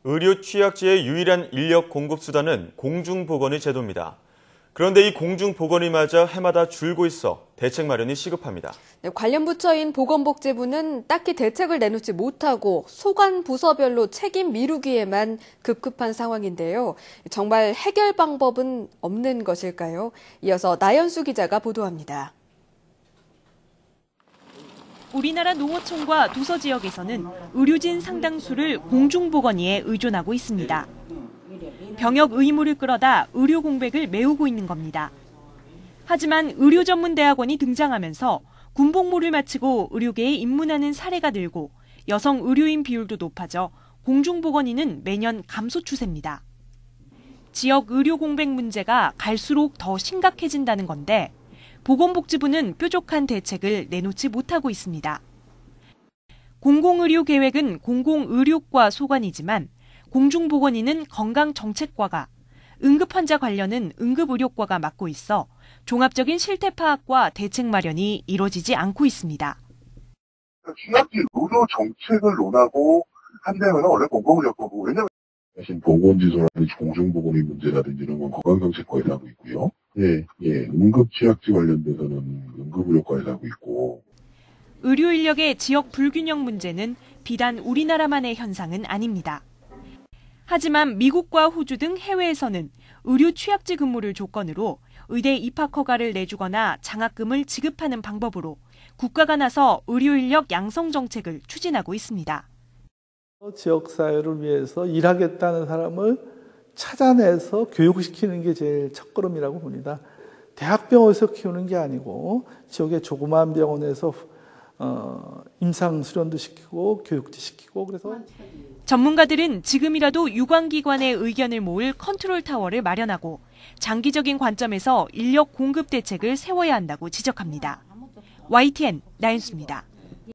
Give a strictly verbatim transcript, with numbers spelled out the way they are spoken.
의료 취약지의 유일한 인력 공급 수단은 공중보건의 제도입니다. 그런데 이 공중보건의마저 해마다 줄고 있어 대책 마련이 시급합니다. 네, 관련 부처인 보건복지부는 딱히 대책을 내놓지 못하고 소관 부서별로 책임 미루기에만 급급한 상황인데요. 정말 해결 방법은 없는 것일까요? 이어서 나연수 기자가 보도합니다. 우리나라 농어촌과 도서 지역에서는 의료진 상당수를 공중보건의에 의존하고 있습니다. 병역 의무를 끌어다 의료 공백을 메우고 있는 겁니다. 하지만 의료전문대학원이 등장하면서 군복무를 마치고 의료계에 입문하는 사례가 늘고 여성 의료인 비율도 높아져 공중보건의는 매년 감소 추세입니다. 지역 의료 공백 문제가 갈수록 더 심각해진다는 건데 보건복지부는 뾰족한 대책을 내놓지 못하고 있습니다. 공공의료 계획은 공공의료과 소관이지만 공중보건의는 건강정책과가, 응급환자 관련은 응급의료과가 맡고 있어 종합적인 실태 파악과 대책 마련이 이뤄지지 않고 있습니다. 취약지 의료 정책을 논하고 한다면 원래 공공의료과고, 왜냐하면 사실 보건지소라든지 공중보건의 문제라든지 이런 건 건강정책과에서 하고 있고요. 예, 예, 응급취약지 관련돼서는 응급의료과에서 하고 있고. 의료 인력의 지역 불균형 문제는 비단 우리나라만의 현상은 아닙니다. 하지만 미국과 호주 등 해외에서는 의료 취약지 근무를 조건으로 의대 입학 허가를 내주거나 장학금을 지급하는 방법으로 국가가 나서 의료 인력 양성 정책을 추진하고 있습니다. 지역사회를 위해서 일하겠다는 사람을 찾아내서 교육시키는 게 제일 첫걸음이라고 봅니다. 대학병원에서 키우는 게 아니고 지역의 조그마한 병원에서 어, 임상 수련도 시키고 교육도 시키고 그래서 전문가들은 지금이라도 유관기관의 의견을 모을 컨트롤 타워를 마련하고 장기적인 관점에서 인력 공급 대책을 세워야 한다고 지적합니다. 와이티엔 나연수입니다.